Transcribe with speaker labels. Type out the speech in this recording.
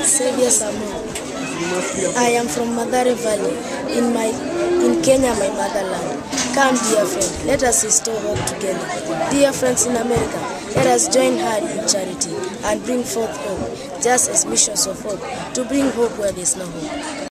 Speaker 1: Xavier Samoa. I am from Mathare Valley, in Kenya, my motherland. Come, dear friend, let us restore hope together. Dear friends in America, let us join hands in charity and bring forth hope, just as missions of hope, to bring hope where there is no hope.